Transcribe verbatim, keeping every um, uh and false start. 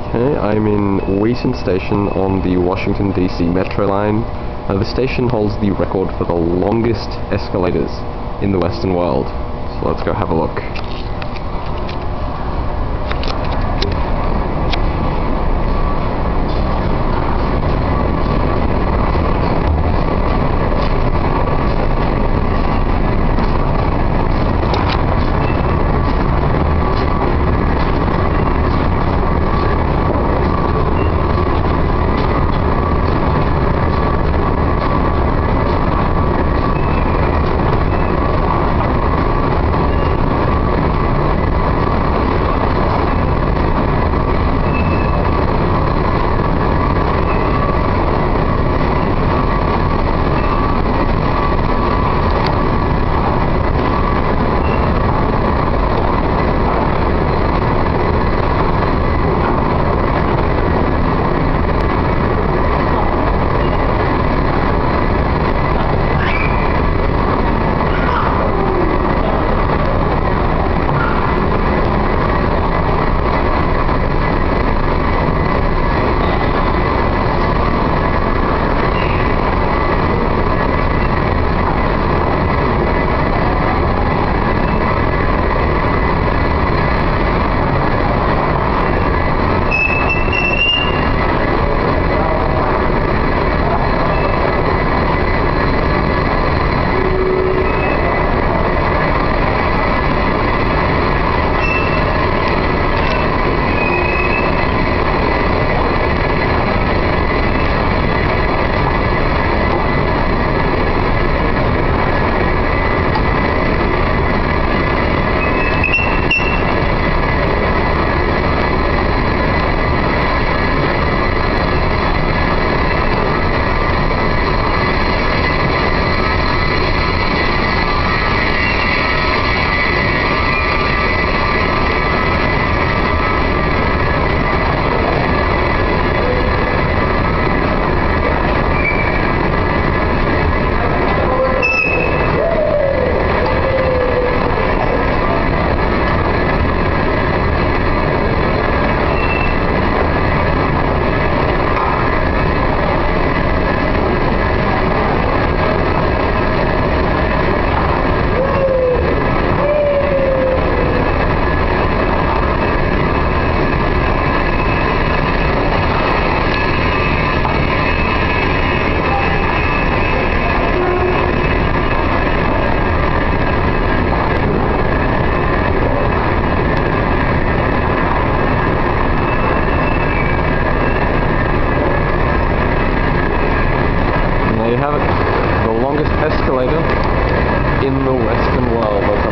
Okay, I'm in Wheaton Station on the Washington D C metro line. Uh, the station holds the record for the longest escalators in the Western world. So let's go have a look. There you have it, the longest escalator in the Western world.